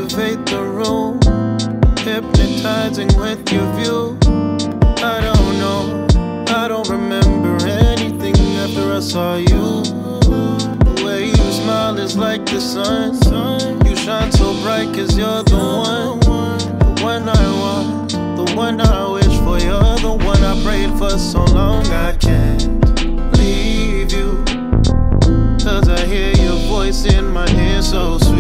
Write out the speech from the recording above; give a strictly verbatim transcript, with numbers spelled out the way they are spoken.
captivate the room, hypnotizing with your view. I don't know, I don't remember anything after I saw you. The way you smile is like the sun. You shine so bright cause you're the one. The one I want, the one I wish for. You're the one I prayed for so long. I can't leave you, cause I hear your voice in my ear so sweet.